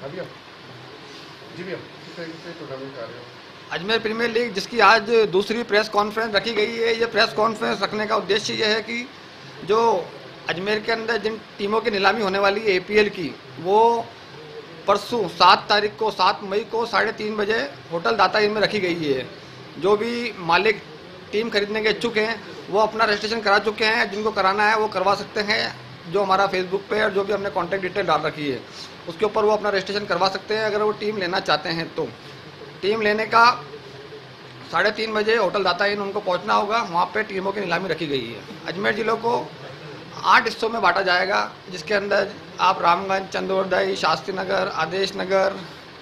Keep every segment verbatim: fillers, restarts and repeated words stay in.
भैया जी भैया किस तरीके से टूर्नामेंट कर रहे हो? अजमेर प्रीमियर लीग जिसकी आज दूसरी प्रेस कॉन्फ्रेंस रखी गई है। ये प्रेस कॉन्फ्रेंस रखने का उद्देश्य ये है कि जो अजमेर के अंदर जिन टीमों की नीलामी होने वाली है एपीएल की, वो परसों सात तारीख को सात मई को साढ़े तीन बजे होटल दाता इन में रखी गई है। जो भी मालिक टीम खरीदने के इच्छुक हैं वो अपना रजिस्ट्रेशन करा चुके हैं। जिनको कराना है वो करवा सकते हैं। जो हमारा फेसबुक पे और जो भी हमने कॉन्टैक्ट डिटेल डाल रखी है उसके ऊपर वो अपना रजिस्ट्रेशन करवा सकते हैं अगर वो टीम लेना चाहते हैं तो। टीम लेने का साढ़े तीन बजे होटल दाता इन उनको पहुंचना होगा। वहाँ पे टीमों की नीलामी रखी गई है। अजमेर जिलों को आठ हिस्सों में बांटा जाएगा, जिसके अंदर आप रामगंज, चंदोरदाई, शास्त्री नगर, आदेश नगर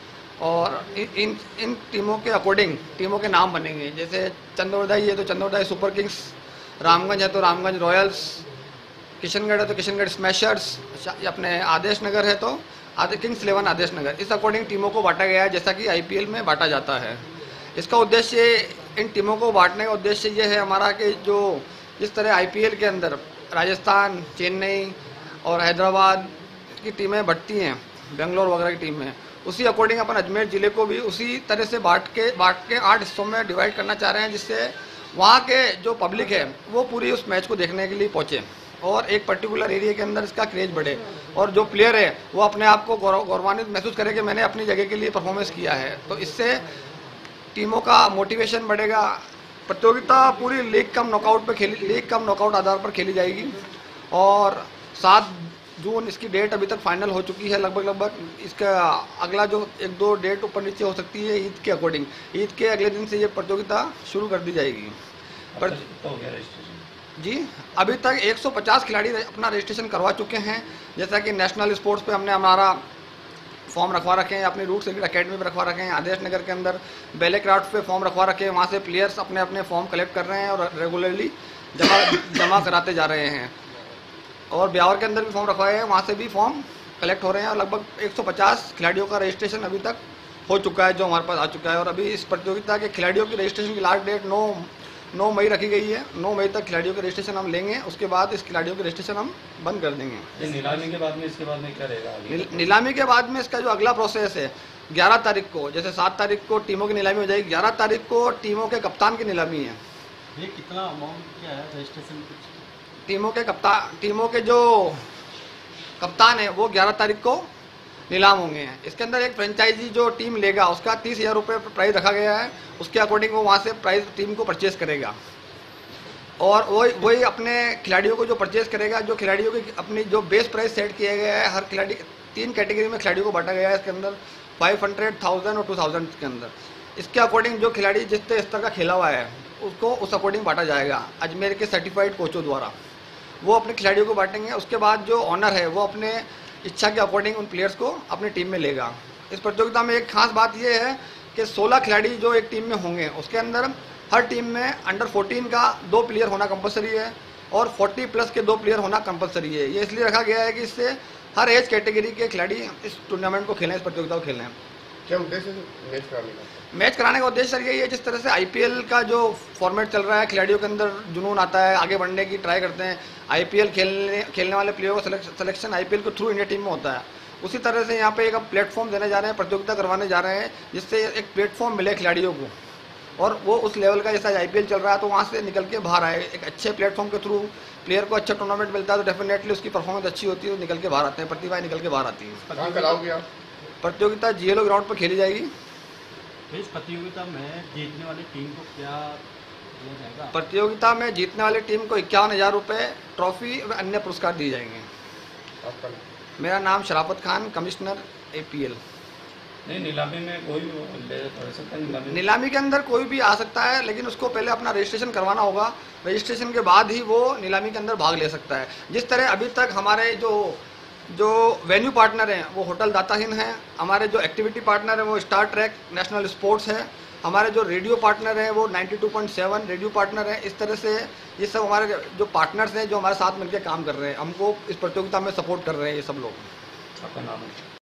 और इन इन टीमों के अकॉर्डिंग टीमों के नाम बनेंगे। जैसे चंदोरदाई है तो चंदोरदाई सुपर किंग्स, रामगंज है तो रामगंज रॉयल्स, किशनगढ़ है तो किशनगढ़ स्मैशर्स, अपने आदेश नगर है तो आदे किंग्स इलेवन आदेश नगर। इस अकॉर्डिंग टीमों को बांटा गया है जैसा कि आईपीएल में बांटा जाता है। इसका उद्देश्य, इन टीमों को बांटने का उद्देश्य ये है हमारा कि जो जिस तरह आईपीएल के अंदर राजस्थान, चेन्नई और हैदराबाद की टीमें बढ़ती हैं, बेंगलोर वगैरह की टीमें, उसी अकॉर्डिंग अपन अजमेर ज़िले को भी उसी तरह से बांट के बांट के आठ हिस्सों में डिवाइड करना चाह रहे हैं, जिससे वहाँ के जो पब्लिक है वो पूरी उस मैच को देखने के लिए पहुँचे और एक पर्टिकुलर एरिया के अंदर इसका क्रेज बढ़े और जो प्लेयर है वो अपने आप को गौरव गौरवान्वित महसूस करे कि मैंने अपनी जगह के लिए परफॉर्मेंस किया है। तो इससे टीमों का मोटिवेशन बढ़ेगा। प्रतियोगिता पूरी लीग कम नॉकआउट पे खेली लीग कम नॉकआउट आधार पर खेली जाएगी और सात जून इसकी डेट अभी तक फाइनल हो चुकी है लगभग लगभग। इसका अगला जो एक दो डेट ऊपर नीचे हो सकती है ईद के अकॉर्डिंग। ईद के अगले दिन से ये प्रतियोगिता शुरू कर दी जाएगी। पर तो हो गया रजिस्ट्रेशन जी, अभी तक एक सौ पचास खिलाड़ी अपना रजिस्ट्रेशन करवा चुके हैं। जैसा कि नेशनल स्पोर्ट्स पे हमने हमारा फॉर्म रखवा रखे हैं, अपनी रूट क्रिकेट अकेडमी पे रखवा रखे हैं, आदेश नगर के अंदर बेले क्राफ्ट पे फॉर्म रखवा रखे हैं। वहाँ से प्लेयर्स अपने अपने फॉर्म कलेक्ट कर रहे हैं और रेगुलरली जमा जमा कराते जा रहे हैं। और ब्यावर के अंदर भी फॉर्म रखवाए हैं, वहाँ से भी फॉर्म कलेक्ट हो रहे हैं और लगभग एक सौ पचास खिलाड़ियों का रजिस्ट्रेशन अभी तक हो चुका है जो हमारे पास आ चुका है। और अभी इस प्रतियोगिता के खिलाड़ियों की रजिस्ट्रेशन की लास्ट डेट नौ नौ मई रखी गई है। नौ मई तक खिलाड़ियों के रजिस्ट्रेशन हम लेंगे, उसके बाद इस खिलाड़ियों के रजिस्ट्रेशन हम बंद कर देंगे। ये नीलामी के बाद में इसके बाद में क्या रहेगा आगे? नीलामी के बाद में इसका जो अगला प्रोसेस है, ग्यारह तारीख को, जैसे सात तारीख को टीमों की नीलामी हो जाएगी, ग्यारह तारीख को टीमों के कप्तान की नीलामी है। ये कितना अमाउंट क्या है रजिस्ट्रेशन? टीमों के कप्तान टीमों के जो कप्तान है वो ग्यारह तारीख को नीलाम होंगे। इसके अंदर एक फ्रेंचाइजी जो टीम लेगा उसका तीस हज़ार रुपये प्राइस रखा गया है। उसके अकॉर्डिंग वो वहाँ से प्राइस टीम को परचेज करेगा और वही वही अपने खिलाड़ियों को जो परचेज करेगा, जो खिलाड़ियों की अपनी जो बेस प्राइस सेट किया गया है, हर खिलाड़ी तीन कैटेगरी में खिलाड़ियों को बांटा गया है इसके अंदर, फाइव हंड्रेड थाउजेंड और टू थाउजेंड के अंदर। इसके अकॉर्डिंग जो खिलाड़ी जिस स्तर का खेला हुआ है उसको उस अकॉर्डिंग बांटा जाएगा अजमेर के सर्टिफाइड कोचों द्वारा। वो अपने खिलाड़ियों को बांटेंगे। उसके बाद जो ऑनर है वो अपने इच्छा के अकॉर्डिंग उन प्लेयर्स को अपनी टीम में लेगा। इस प्रतियोगिता में एक खास बात यह है कि सोलह खिलाड़ी जो एक टीम में होंगे उसके अंदर हर टीम में अंडर फोर्टीन का दो प्लेयर होना कंपलसरी है और चालीस प्लस के दो प्लेयर होना कंपलसरी है। ये इसलिए रखा गया है कि इससे हर एज कैटेगरी के खिलाड़ी इस टूर्नामेंट को खेलें, इस प्रतियोगिता को खेलें। क्या उद्देश्य है मैच कराने का? मैच कराने का उद्देश्य सर यही है, जिस तरह से आईपीएल का जो फॉर्मेट चल रहा है, खिलाड़ियों के अंदर जुनून आता है, आगे बढ़ने की ट्राई करते हैं। आईपीएल खेलने खेलने वाले प्लेयरों का सिलेक्शन आईपीएल के थ्रू इंडिया टीम में होता है। उसी तरह से यहाँ पे एक प्लेटफॉर्म देने जा रहे हैं, प्रतियोगिता करवाने जा रहे हैं, जिससे एक प्लेटफॉर्म मिले खिलाड़ियों को और वो उस लेवल का जैसा आईपीएल चल रहा है तो वहाँ से निकल के बाहर आए। एक अच्छे प्लेटफॉर्म के थ्रू प्लेयर को अच्छा टूर्नामेंट मिलता है तो डेफिनेटली उसकी परफॉर्मेंस अच्छी होती है, तो निकल के बाहर आते हैं, प्रतिभाएं निकल के बाहर आती हैं। कहाँ कराओगे आप? प्रतियोगिता जीएलओ ग्राउंड पर खेली जाएगी। इस प्रतियोगिता में जीतने वाली टीम को क्या दिया जाएगा? प्रतियोगिता में जीतने वाली टीम को इक्यावन हज़ार रुपये ट्रॉफी व अन्य पुरस्कार दिए जाएंगे। आपका मेरा नाम शराफत खान, कमिश्नर एपीएल। नहीं, नीलामी में कोई ले थोड़ा सकता है? नीलामी नीलामी के अंदर कोई भी आ सकता है, लेकिन उसको पहले अपना रजिस्ट्रेशन करवाना होगा। रजिस्ट्रेशन के बाद ही वो नीलामी के अंदर भाग ले सकता है। जिस तरह अभी तक हमारे जो जो वेन्यू पार्टनर हैं वो होटल दाता हिंद हैं, हमारे जो एक्टिविटी पार्टनर हैं वो स्टार ट्रैक नेशनल स्पोर्ट्स है, हमारे जो रेडियो पार्टनर हैं वो ninety two point seven radio partner हैं। इस तरह से ये सब हमारे जो पार्टनर्स हैं जो हमारे साथ मिलकर काम कर रहे हैं, हमको इस प्रतियोगिता में सपोर्ट कर रहे हैं ये सब लोग। आपका नाम है?